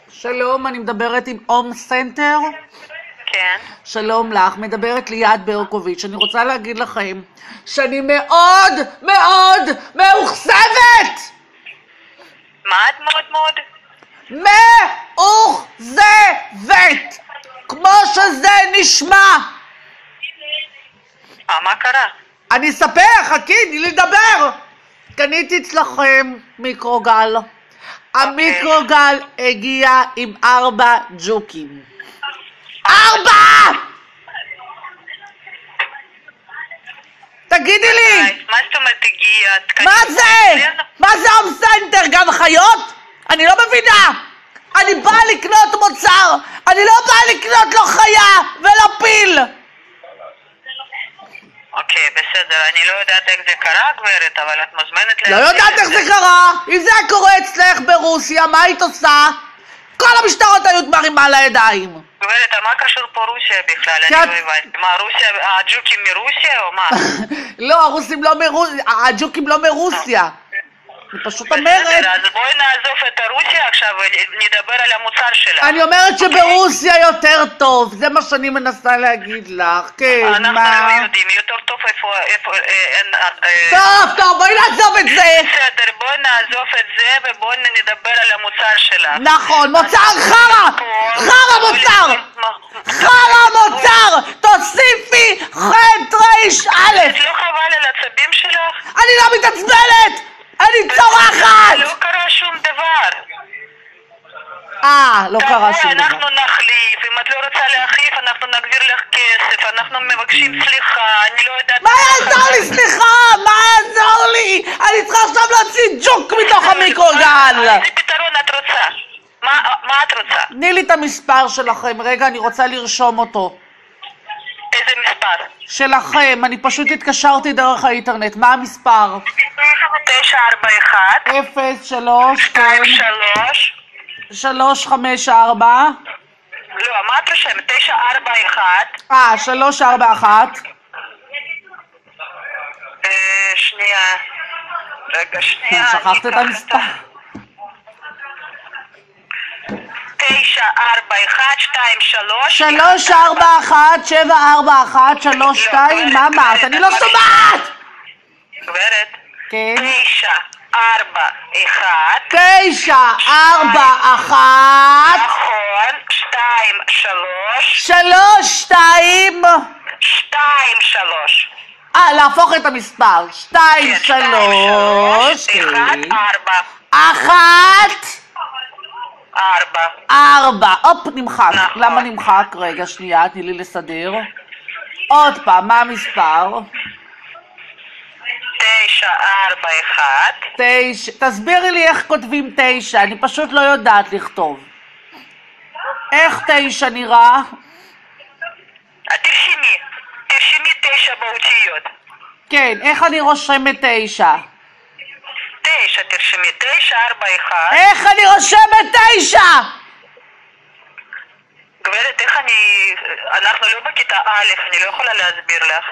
שלום, אני מדברת עם הום סנטר. כן. שלום לך, מדברת ליאת ברקוביץ'. אני רוצה להגיד לכם שאני מאוד מאוד מאוכזבת! מה את מאוד מאוד? מאוכזבת! כמו שזה נשמע! מה קרה? אני אספר, חכי, תני לי לדבר! קניתי אצלכם מיקרוגל. המיקרוגל הגיע עם 4 ג'וקים. 4! תגידי לי! מה זאת אומרת הגיע? מה זה? מה זה הום סנטר? גם חיות? אני לא מבינה! אני באה לקנות מוצר! אני לא באה לקנות לא חיה ולא פיל! אוקיי, בסדר, אני לא יודעת איך זה קרה, גברת, אבל את מוזמנת לא יודעת איך זה קרה! אם זה היה קורה אצלך ברוסיה, מה היית עושה? כל המשטרות היו מרימה על הידיים! גברת, מה קשור פה רוסיה בכלל? אני לא הבנתי. מה, רוסיה, הג'וקים מרוסיה או מה? לא, הג'וקים לא מרוסיה. אני פשוט אומרת... בסדר, אז בואי נעזוב את רוסיה עכשיו ונדבר על המוצר שלה. אני אומרת שברוסיה יותר טוב, זה מה שאני מנסה להגיד לך, כן, מה? אנחנו לא יודעים, יותר טוב איפה... טוב, בואי נעזוב את זה. בסדר, בואי נעזוב את זה ובואי נדבר על המוצר שלה. נכון, מוצר חרא! חרא מוצר! חרא מוצר! תוסיפי חטא ריש א'. לא חבל על עצבים שלך? אני לא מתעצבנת! אני צורחת! לא קרה שום דבר. לא קרה שום דבר. אנחנו נחליף, אם את לא רוצה להחליף אנחנו נגביר לך כסף, אנחנו מבקשים סליחה, אני לא יודעת... מה יעזור לי, סליחה? מה יעזור לי? אני צריכה עכשיו להוציא ג'וק מתוך המיקרוגל. איזה פתרון את רוצה? מה את רוצה? תני לי את המספר שלכם, רגע, אני רוצה לרשום אותו. איזה מספר? שלכם, אני פשוט התקשרתי דרך האינטרנט, מה המספר? 941 03 23 354 לא, מה את רושמת? 941 341 שנייה רגע, שנייה שכחת את המספר 941 23 341 741 32 מה אמרת? אני לא שומעת! גברת כן 941 941 נכון 23 32 23 להפוך את המספר 2 3 1 4 הופ, נמחק. למה נמחק? רגע, שנייה, תני לי לסדר. עוד פעם, מה המספר? 941 תסבירי לי איך כותבים 9, אני פשוט לא יודעת לכתוב. איך 9 נראה? תרשמי 9 באותיות. כן, איך אני רושמת 9? 9, תרשמי 941 איך אני רושמת 9? גברת, איך אנחנו לא בכיתה א', אני לא יכולה להסביר לך.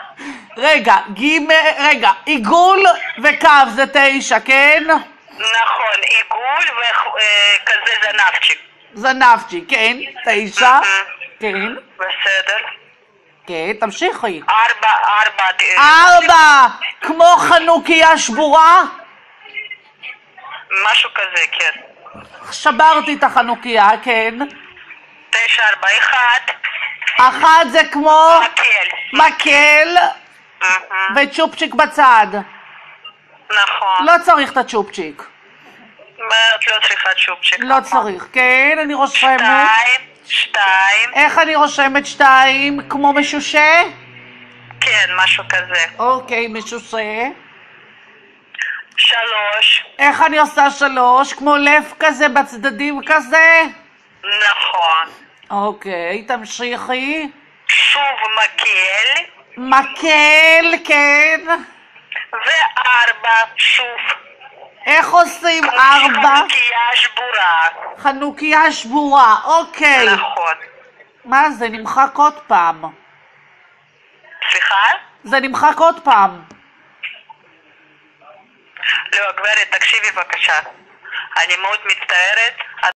רגע, עיגול וקו זה 9, כן? נכון, עיגול וכזה זנבצ'יק. זנבצ'יק, כן, 9, כן. בסדר. כן, תמשיכי. 4 כמו חנוכיה שבורה? משהו כזה, כן. שברתי את החנוכיה, כן. 941 1 זה כמו מקל. וצ'ופצ'יק בצד. נכון. לא צריך את הצ'ופצ'יק. את לא צריכה צ'ופצ'יק. לא צריך, כן, אני רושמת. 2 איך אני רושמת 2? כמו משושה? כן, משהו כזה. אוקיי, משושה. 3 איך אני עושה 3? כמו לב כזה בצדדים כזה? נכון. אוקיי, תמשיכי. שוב מקל. מקל, כן. 4 שוב. איך עושים 4? חנוכיה שבורה. חנוכיה שבורה, אוקיי. נכון. מה זה? נמחק עוד פעם. סליחה? זה נמחק עוד פעם. לא, גברת, תקשיבי בבקשה. אני מאוד מצטערת.